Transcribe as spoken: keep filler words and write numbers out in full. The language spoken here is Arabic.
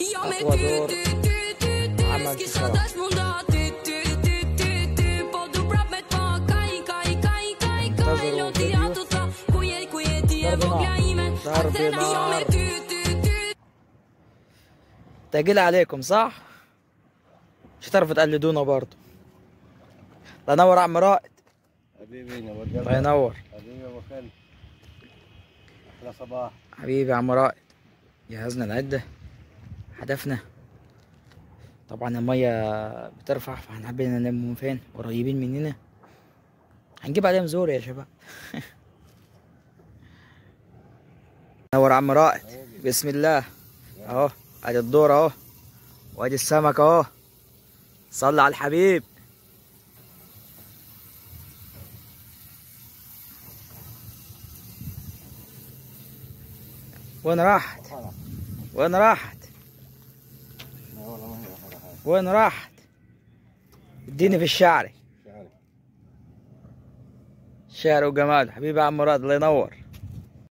أقوى دور عمل في الصراحة. انتظروا فيديو ضرب نار. ضرب نار تقيل عليكم صح؟ مش هتعرفوا تقلدونا برضه. الله ينور يا عم رائد. حبيبي الله ينور حبيبي يا ابو خالد. احلى صباح حبيبي يا عم رائد. جهزنا العدة، هدفنا طبعا المية بترفع، فاحنا حابين ننام فين؟ قريبين مننا، هنجيب عليهم زور يا شباب. نور عم رائد. بسم الله. اهو ادي الدور اهو، وادي السمك اهو. صلي على الحبيب. وين راحت؟ وين راحت؟ وين راحت؟ اديني في الشعري. شعر وجمال. حبيبي يا عم مراد الله ينور.